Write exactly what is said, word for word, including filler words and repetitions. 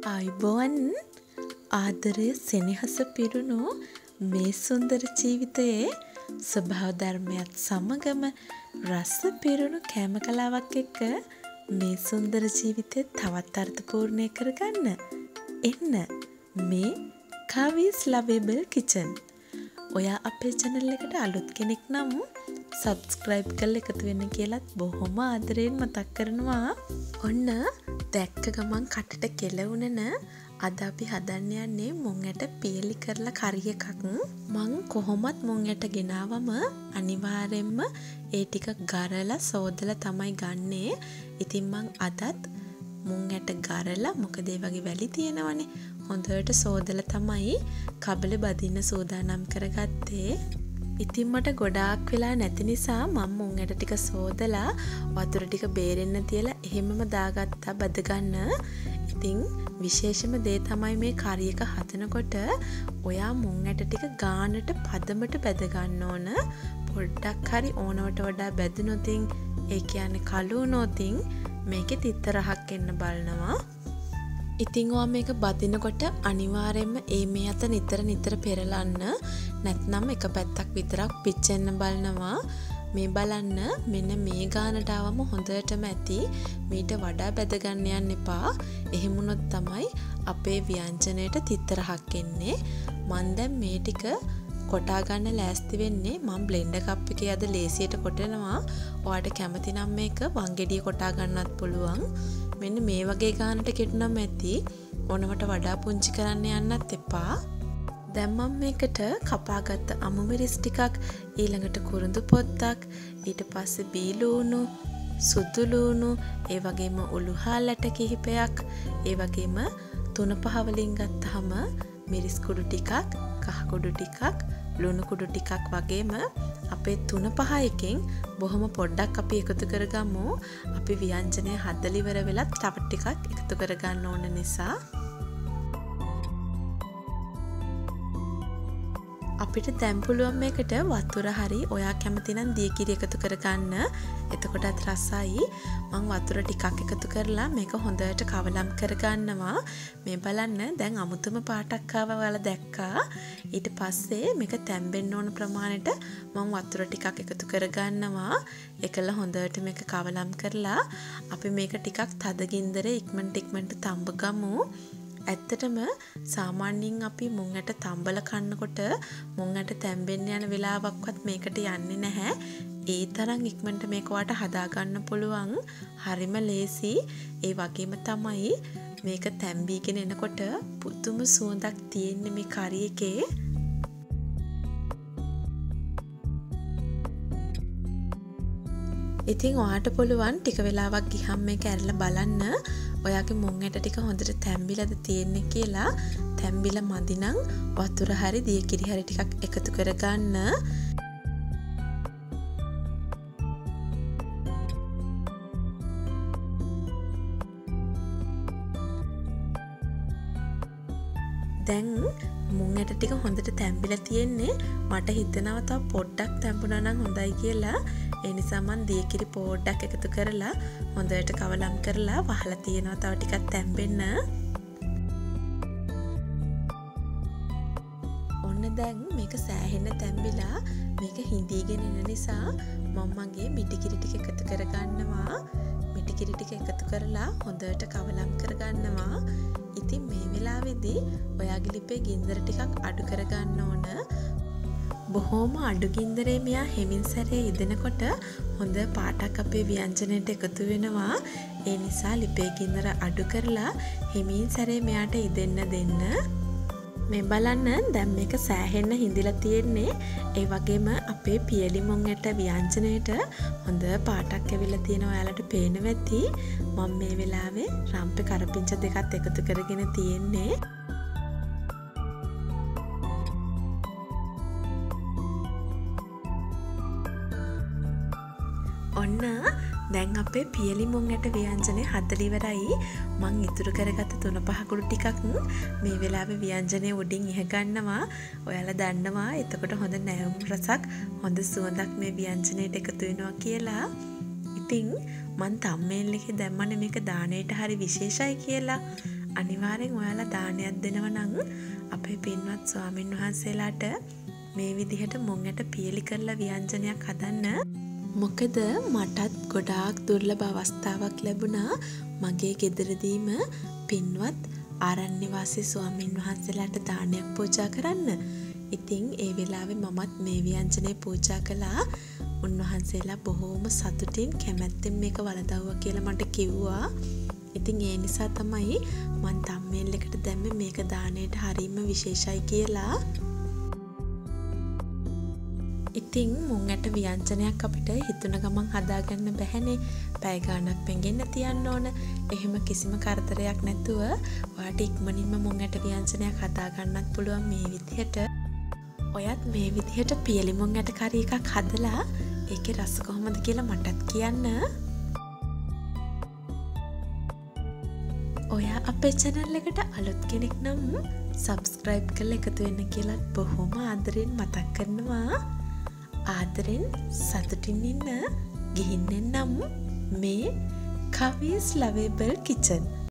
ආයුබෝවන් ආදරය සෙනෙහස පිරුණු මේ සුන්දර ජීවිතයේ ස්වභාව ධර්මයත් සමගම රස පිරුණු කෑම කලාවක් එක්ක මේ සුන්දර ජීවිතය තවත් අර්ථපූර්ණ කරගන්න එන්න මේ Kavi's Lovable Kitchen. ඔයා අපේ channel එකට අලුත් කෙනෙක් නම් subscribe කරලා එකතු වෙන්න කියලාත් බොහොම ආදරෙන් මතක් කරනවා. ඔන්න දැක්ක ගමන් කටට කෙලවුනන අද අපි හදන්න යන්නේ මුං ඇට පියලි කරලා කරි එකක්. මං කොහොමත් මුං ඇට ගෙනාවම අනිවාර්යෙන්ම ඒ ටික ගරලා සෝදලා තමයි ගන්නේ. ඉතින් මං අදත් මුං ඇට ගරලා මොකද ඒ වගේ වැලි තියෙනවනේ හොඳට සෝදලා තමයි කබලේ බදින්න සූදානම් කරගත්තේ. ඉතින් මට ගොඩාක් වෙලා නැති නිසා මම මුං ඇට ටික සෝදලා වතුර ටික බේරෙන්න තියලා එහෙමම දාගත්තා බද ගන්න. ඉතින් විශේෂම දේ තමයි මේ කරි එක හදනකොට ඔයා මුං ඇට ටික ගානට පදමට බැද ගන්න ඕන. පොඩ්ඩක් හරි ඕනවට වඩා බැදුනොතින් ඒ කියන්නේ කළු වුණොතින් මේකේ තිත්ත රහක් එන්න බලනවා. ඉතින් ඔයා මේක බදිනකොට අනිවාර්යයෙන්ම ඒ මේ අත නිතර නිතර පෙරලන්න. නැත්නම් එක පැත්තක් විතරක් පිච්චෙන්න බලනවා. මේ බලන්න මෙන්න මේ ගානට ආවම හොඳටම ඇති. මීට වඩා බැද ගන්න යන්න එපා. එහෙම වුණොත් තමයි අපේ ව්‍යංජනයට තිත්ත රහක් එන්නේ. මම දැන් මේ ටික කොටා ගන්න ලෑස්ති වෙන්නේ. මම බ්ලෙන්ඩර් කප් එකේ අද ලේසියට කොටනවා. ඔයාට කැමති නම් මේක වංගෙඩිය කොටා ගන්නත් පුළුවන්. මෙන්න මේ වගේ ගානට කෙටුනම ඇති. ඕනවට වඩා පුංචි කරන්න යන්නත් එපා. දැන් මම මේකට කපාගත්ත අමු මිරිස් ටිකක්, ඊළඟට කුරුඳු පොත්තක්, ඊට පස්සේ බීලූණු, සුදු ලූණු, ඒ වගේම උළුහාල් ඇට කිහිපයක්, ඒ වගේම තුන පහ වලින් ගත්තාම මිරිස් කුඩු ටිකක්, කහ කුඩු ටිකක්, ලුණු කුඩු ටිකක් වගේම අපේ තුන පහ එකෙන් බොහොම පොඩ්ඩක් අපි එකතු කරගමු. අපි ව්‍යංජනය හදලා ඉවර වෙලත් තව ටිකක් එකතු කරගන්න ඕන නිසා. අපිට දැන් පුළුවන් මේකට වතුර හරි ඔයා කැමති නම් දියකිරි එකතු කරගන්න. එතකොටත් රසයි. මම වතුර ටිකක් එකතු කරලා මේක හොඳට කවලම් කරගන්නවා. මේ බලන්න දැන් අමුතුම පාටක් ආවා ඔයාලා දැක්කා. ඊට පස්සේ මේක තැම්බෙන්න ඕන ප්‍රමාණයට මම වතුර ටිකක් එකතු කරගන්නවා. ඒකල හොඳට මේක කවලම් කරලා අපි මේක ටිකක් තද ගින්දරේ ඉක්මනට ඉක්මනට තඹ ගමු. ඇත්තටම සාමාන්‍යයෙන් අපි මුං ඇට තඹල කන්නකොට මුං ඇට තැම්බෙන්න යන වෙලාවක්වත් මේකට යන්නේ නැහැ. ඒ තරම් ඉක්මනට මේක වට හදා ගන්න පුළුවන්. හරිම ලේසි. ඒ වගේම තමයි මේක තැම්බීගෙන එනකොට පුදුම සුවඳක් තියෙන්නේ මේ කරි එකේ. ඉතින් ඔයාට පුළුවන් ටික වෙලාවක් ගියම් මේක ඇරලා බලන්න. ඔයාගේ මුං ඇට ටික හොඳට තැම්බිලාද තියෙන්නේ කියලා. තැම්බිලා මදි නම් වතුර හරි දියකිරි හරි ටිකක් එකතු කරගන්න. දැන් මුං ඇට ටික හොඳට තැම්බිලා තියෙන්නේ. මට හිතෙනවා තව පොඩ්ඩක් තැම්බුණා නම් හොඳයි කියලා. ඒ නිසා මම දියකිරි පොඩ්ඩක් එකතු කරලා හොඳට කවලම් කරලා වහලා තියෙනවා තව ටිකක් තැම්බෙන්න. ඔන්න දැන් මේක සෑහෙන්න තැම්බිලා මේක හිඳීගෙන එන නිසා මම මගේ මිටිකිරි ටික එකතු කරගන්නවා. මිටිකිරි ටික එකතු කරලා හොඳට කවලම් කරගන්නවා. ඉතින් මේ වෙලාවේදී ඔයාගේ ලිපේ ගින්දර ටිකක් අඩු කරගන්න ඕන. බොහෝම අඩු ගින්දරේ මෙයා හෙමින් සැරේ ඉදෙනකොට හොඳ පාටක් අපේ ව්‍යංජනයට එකතු වෙනවා. ඒ නිසා ලිපේ ගින්දර අඩු කරලා හෙමින් සැරේ මෙයාට ඉදෙන්න දෙන්න. මේ බලන්න දැන් මේක සෑහෙන්න හිඳිලා තියෙන්නේ. ඒ වගේම අපේ පියලි මුං ඇට ව්‍යංජනයට හොඳ පාටක් ඇවිල්ලා තියෙනවා. ඔයාලට පේනවා ඇති. මම මේ වෙලාවේ රම්පේ කරපිංච දෙකත් එකතු කරගෙන තියෙන්නේ. ඔන්න දැන් අපේ පියලි මුං ඇට ව්‍යංජනේ හදලා ඉවරයි. මං ඉතුරු කරගත්ත තුන පහ කුඩු ටිකක් මේ වෙලාවේ ව්‍යංජනේ උඩින් ඉහ ගන්නවා. ඔයාලා දන්නවා එතකොට හොඳ නැවුම් රසක් හොඳ සුවඳක් මේ ව්‍යංජනයට එකතු වෙනවා කියලා. ඉතින් මං තම්මේල් එකේ දැම්මනේ මේක දාණයට හරි විශේෂයි කියලා. අනිවාර්යෙන් ඔයාලා දානයක් දෙනව නම් අපේ පින්වත් ස්වාමින් වහන්සේලාට මේ විදිහට මොන් ඇට පියලි කරලා ව්‍යංජනයක් හදන්න. මොකද මටත් ගොඩාක් දුර්ලභ අවස්ථාවක් ලැබුණා මගේ ගෙදරදීම පින්වත් ආරණ්‍ය වාසී ස්වාමින් වහන්සේලාට දානයක් පූජා කරන්න. ඉතින් ඒ වෙලාවේ මමත් මේ ව්‍යංජනේ පූජා කළා. උන්වහන්සේලා බොහෝම සතුටින් කැමැත්තෙන් මේක වළඳවුවා කියලා මට කිව්වා. ඉතින් ඒ නිසා තමයි මම තම්මේල් එකට දැම්මේ මේක දාණයට හරීම විශේෂයි කියලා. ඉතින් මුං ඇට ව්‍යංජනයක් අපිට හිතුන ගමන් හදාගන්න බැහැනේ. පැය ගාණක් පෙඟෙන්න තියන්න ඕන. එහෙම කිසිම කරදරයක් නැතුව ඔයාට ඉක්මනින්ම මුං ඇට ව්‍යංජනයක් හදාගන්නත් පුළුවන් මේ විදිහට. ඔයත් මේ විදිහට පියලි මුං ඇට කරි එකක් හදලා ඒකේ රස කොහොමද කියලා මටත් කියන්න. ඔයා අපේ channel එකට අලුත් කෙනෙක් නම් subscribe කරලා එකතු වෙන්න කියලා බොහොම ආදරෙන් මතක් කරනවා. ආදරෙන් සතුටින් ඉන්න ගිහින් එන්නම් මේ Kavi's Lovable Kitchen.